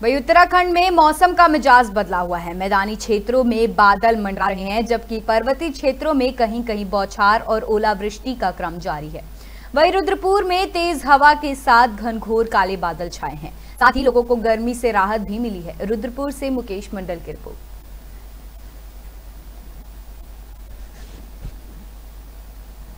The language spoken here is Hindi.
वहीं उत्तराखंड में मौसम का मिजाज बदला हुआ है। मैदानी क्षेत्रों में बादल मंडरा रहे हैं, जबकि पर्वतीय क्षेत्रों में कहीं कहीं बौछार और ओलावृष्टि का क्रम जारी है। वहीं रुद्रपुर में तेज हवा के साथ घनघोर काले बादल छाए हैं। साथ ही लोगों को गर्मी से राहत भी मिली है। रुद्रपुर से मुकेश मंडल की रिपोर्ट।